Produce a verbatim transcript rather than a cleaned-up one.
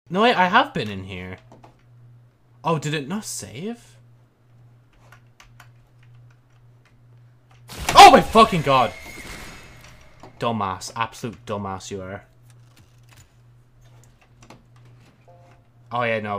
No, wait, I have been in here. Oh, did it not save? Oh my fucking god! Dumbass. Absolute dumbass you are. Oh yeah, no.